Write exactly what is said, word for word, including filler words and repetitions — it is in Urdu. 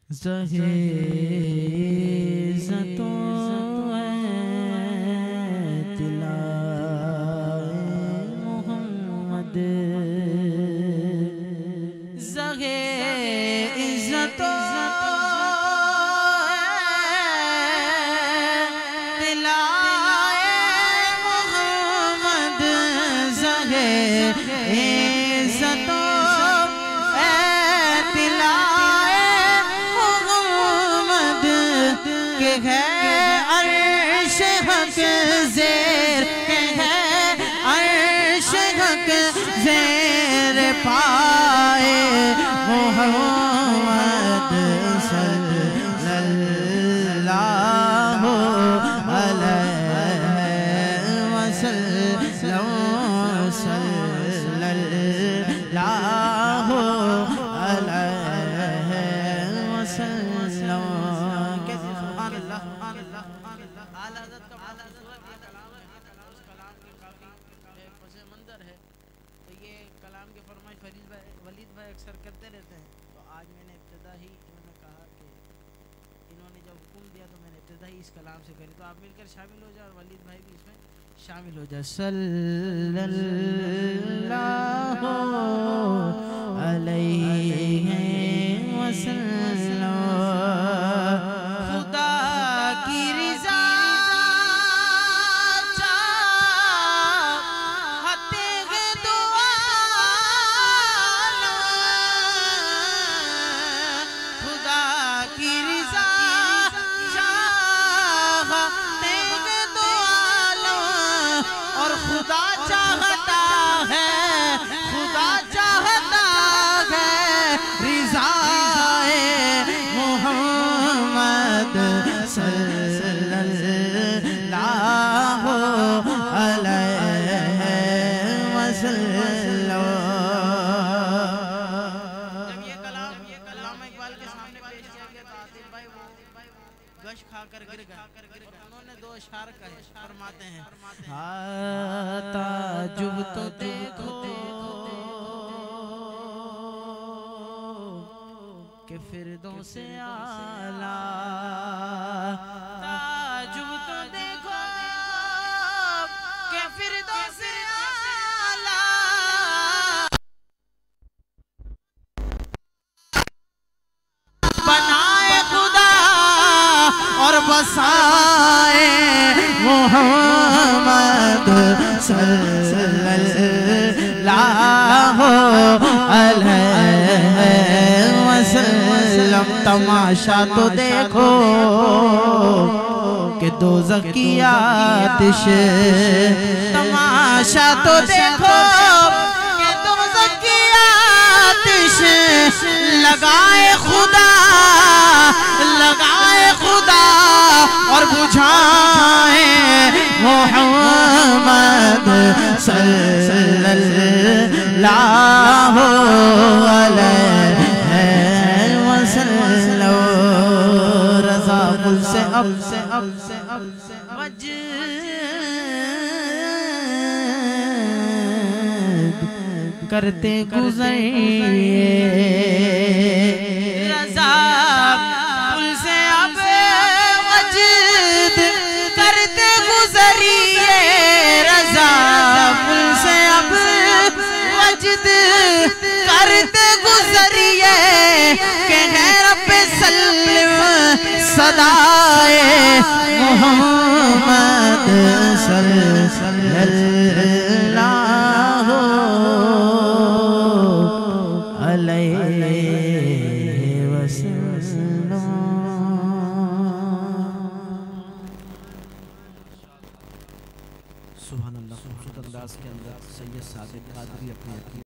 زیر پائے محمد صلی اللہ علیہ وسلم صلی اللہ علیہ وسلم. کیسے سبحان اللہ. اعلیٰ حضرت کا کلام ہے، اس کلام کے کافی پس منظر ہے. تو یہ کلام کے فرمائش ولید بھائی اکثر کرتے رہتے ہیں. تو آج میں نے ابتدا ہی انہوں نے کہا کہ انہوں نے جب حکم دیا تو میں نے ابتدا ہی اس کلام سے کری. تو آپ مل کر شامل ہو جائے اور ولید بھائی بھی اس میں شامل ہو جائے. صلی اللہ علیہ وسلم. خدا کی رضا خدا چاہتا ہے، خدا چاہتا ہے رضا محمد صلی اللہ علیہ وسلم. جب یہ کلام علامہ اقبال کے سامنے پیش کیا گیا تو عاطف بھائی وہ گش کھا کر گر گئے. انہوں نے دو اشعار کہے، فرماتے ہیں تعجب تو دیکھو کہ فردوس اعلیٰ. تعجب تو دیکھو کہ فردوس اعلیٰ بنائے خدا اور بسائے محمد صلی اللہ علیہ وسلم. تماشا تو دیکھو کہ دوزخ کی آتش. تماشا تو دیکھو کہ دوزخ کی آتش لگائے خدا، لگائے خدا اور بجھائے محمد صلی اللہ علیہ وسلم. رضا قل سے اب سے اب سے اب سے وجد کرتے گزریے. رضا قل سے اب وجد کرتے گزریے. رضا قل سے اب وجد کرتے گزریے کہ ہے رب سلم صدائے محمد صلی اللہ علیہ وسلم. سبحان اللہ. خوبصورت انداز کے اندر سید صادق قادری اپنی